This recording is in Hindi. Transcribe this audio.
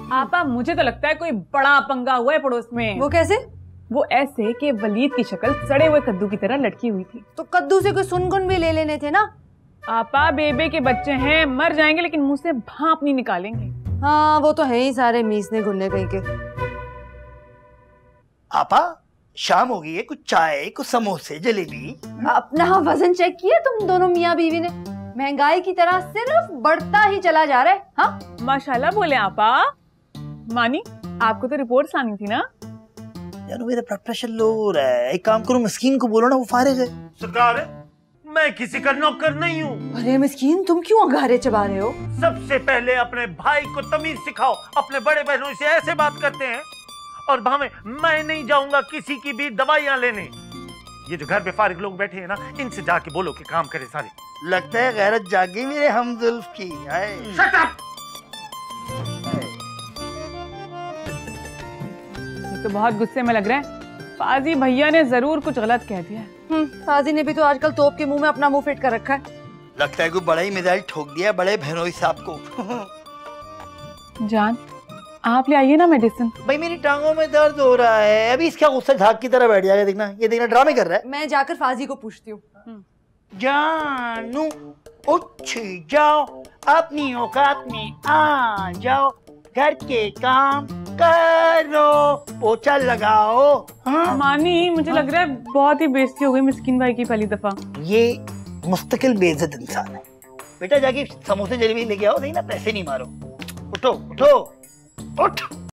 आपा मुझे तो लगता है कोई बड़ा पंगा हुआ है पड़ोस में। वो कैसे? वो ऐसे कि वलीद की शक्ल सड़े हुए कद्दू की तरह लटकी हुई थी। तो कद्दू से कोई सुनगुन भी ले लेने थे ना। आपा बेबे के बच्चे हैं, मर जाएंगे लेकिन मुंह से भाप नहीं निकालेंगे। हाँ वो तो है ही, सारे मीसने घुलने कहीं के। आपा शाम हो गई है, कुछ चाय, कुछ समोसे, जलेबी। अपना वजन चेक किया तुम दोनों मियाँ बीवी ने? महंगाई की तरह सिर्फ बढ़ता ही चला जा रहा है। हाँ माशाल्लाह बोले आपा। मानी आपको तो रिपोर्ट लानी थी ना। यार मेरा ब्लड प्रेशर लो हो रहा है, एक काम करो मिस्कीन को बोलो ना, वो फारिग है। सरकार मैं किसी का नौकर नहीं हूँ। अरे मिस्कीन तुम क्यों अंगारे चबा रहे हो? सबसे पहले अपने भाई को तमीज सिखाओ, अपने बड़े बहनों से ऐसे बात करते हैं। और भावे मैं नहीं जाऊंगा किसी की भी दवाइयां लेने। ये जो घर पे फारिग लोग बैठे हैं ना, इनसे जाके बोलो कि काम करे सारे। लगता है गैरत जागी मेरे हमजुल्फ की। Shut up. ये तो बहुत गुस्से में लग रहा है। फाजी भैया ने जरूर कुछ गलत कह दिया है। फाजी ने भी तो आजकल तोप के मुंह में अपना मुंह फिट कर रखा है। लगता है कोई बड़ा ही मिसाइल ठोक दिया बड़े बहनोई साहब को। जान आप ले आइए ना मेडिसिन। भाई मेरी टांगों में दर्द हो रहा है, अभी इसका गुस्सा झाग की तरह बैठ जाएगा। देखना ये देखना ड्रामे कर रहा है। मैं जाकर फाजी को पूछती हूँ। जानू उठ जाओ, अपनी औकात में आ जाओ, घर के काम करो, पोछा लगाओ। हाँ? मानी मुझे लग रहा है बहुत ही बेइज्जती हो गई मिस्किन भाई की पहली दफा। ये मुस्तकिल बेइज्जत इंसान है। बेटा जाके समोसे जलेबी लेके आओ, नहीं ना पैसे नहीं मारो। उठो उठो उठ।